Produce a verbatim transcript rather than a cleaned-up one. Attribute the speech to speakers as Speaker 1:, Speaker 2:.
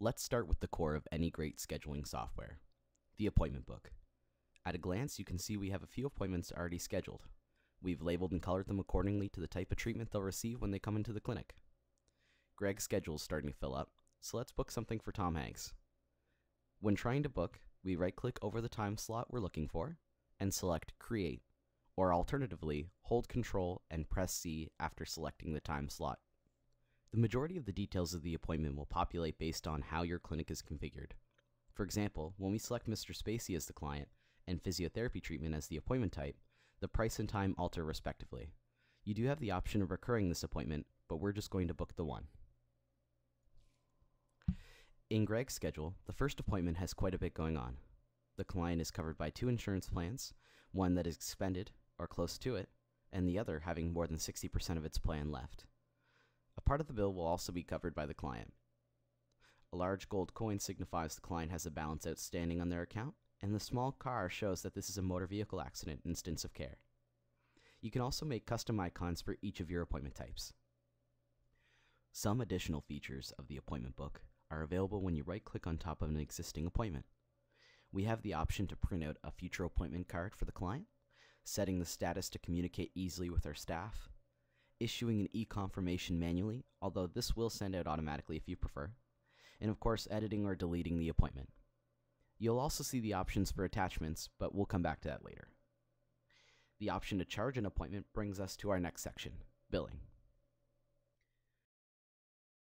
Speaker 1: Let's start with the core of any great scheduling software, the appointment book. At a glance, you can see we have a few appointments already scheduled. We've labeled and colored them accordingly to the type of treatment they'll receive when they come into the clinic. Greg's schedule is starting to fill up, so let's book something for Tom Hanks. When trying to book, we right-click over the time slot we're looking for and select Create, or alternatively, hold Control and press C after selecting the time slot. The majority of the details of the appointment will populate based on how your clinic is configured. For example, when we select Mister Spacey as the client and physiotherapy treatment as the appointment type, the price and time alter respectively. You do have the option of recurring this appointment, but we're just going to book the one. In Greg's schedule, the first appointment has quite a bit going on. The client is covered by two insurance plans, one that is expended or close to it, and the other having more than sixty percent of its plan left. A part of the bill will also be covered by the client. A large gold coin signifies the client has a balance outstanding on their account, and the small car shows that this is a motor vehicle accident instance of care. You can also make custom icons for each of your appointment types. Some additional features of the appointment book are available when you right-click on top of an existing appointment. We have the option to print out a future appointment card for the client, setting the status to communicate easily with our staff, issuing an e-confirmation manually, although this will send out automatically if you prefer, and of course editing or deleting the appointment. You'll also see the options for attachments, but we'll come back to that later. The option to charge an appointment brings us to our next section, billing.